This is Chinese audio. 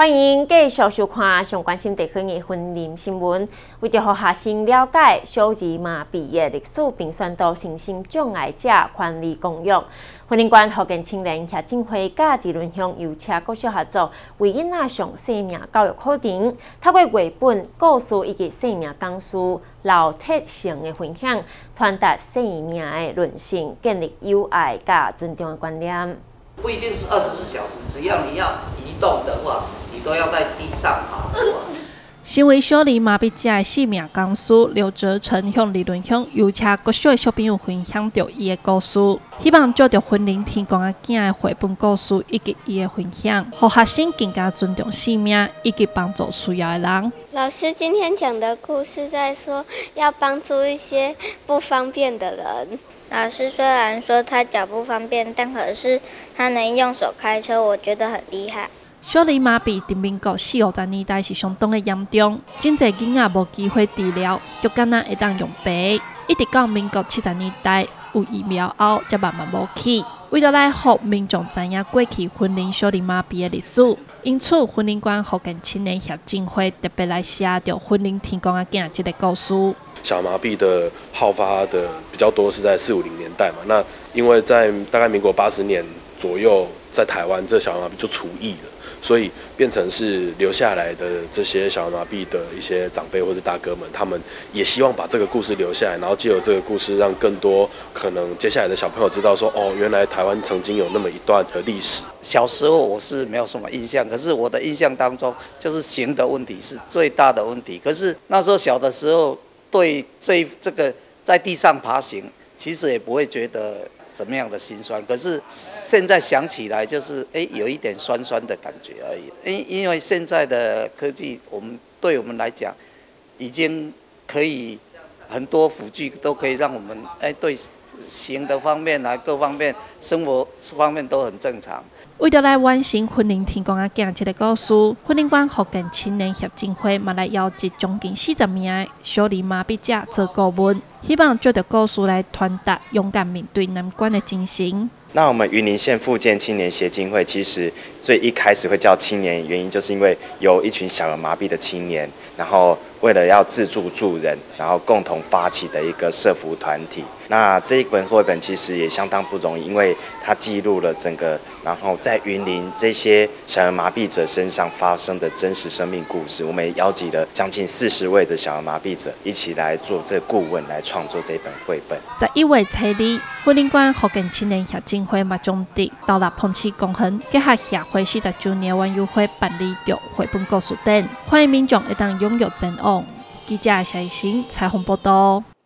欢迎继续收看上关心地区的婚姻新闻。为着让学生了解小儿麻痹的历史，并宣导身心障碍者权利公约，婚姻关福建青年协进会甲宜伦乡邮车各小合作，为囡仔上生命教育课程，透过绘本、故事以及生命讲述、老铁性的分享，传达生命的韧性，建立友爱甲尊重的观念。 不一定是24小时，只要你要移动的话，你都要在地上爬的话。 身为小儿麻痹者的生命讲师刘哲成向宜伦乡邮车国小的小朋友分享着伊的故事，希望借着婚龄提供仔囝的绘本故事以及伊的分享，让学生更加尊重生命以及帮助需要的人。 老师今天讲的故事在说要帮助一些不方便的人。 老师虽然说他脚不方便，但可是他能用手开车，我觉得很厉害。 小儿麻痹伫民国40-50年代是相当的严重，真侪囡仔无机会治疗，就敢若会当用病，一直到民国70年代有疫苗后，才慢慢无去。为了来让民众知影过去婚龄小儿麻痹的历史，因此婚龄馆福建青年协进会特别来写着婚龄天公仔囝这个故事。 小儿麻痹的好发的比较多是在40-50年代嘛，那因为在大概民国80年左右，在台湾这小儿麻痹就除役了，所以变成是留下来的这些小儿麻痹的一些长辈或是大哥们，他们也希望把这个故事留下来，然后借由这个故事，让更多可能接下来的小朋友知道说，哦，原来台湾曾经有那么一段的历史。 小时候我是没有什么印象，可是我的印象当中，就是行的问题是最大的问题。可是那时候小的时候，对这个在地上爬行，其实也不会觉得什么样的心酸，可是现在想起来就是有一点酸酸的感觉而已。因为现在的科技，对我们来讲，已经可以很多辅具都可以让我们对行的方面啊，各方面生活方面都很正常。 为着来完成婚龄天公仔囝这个故事，婚龄馆福建青年协进会嘛来邀集将近40名的小儿麻痹者做顾问，希望借着故事来传达勇敢面对难关的精神。 那我们云林县复健青年协进会其实最一开始会叫青年，原因就是因为有一群小儿麻痹的青年，然后为了要自助助人，然后共同发起的一个社福团体。那这一本绘本其实也相当不容易，因为它记录了整个，然后在云林这些小儿麻痹者身上发生的真实生命故事。我们也邀集了将近40位的小儿麻痹者一起来做这个顾问，来创作这本绘本。 在1月7日，婚龄馆福建青年协进会嘛将伫到立碰市公园结合协会40周年晚友会办理着绘本故事展，欢迎民众会当拥有前往。记者谢依欣采访报道。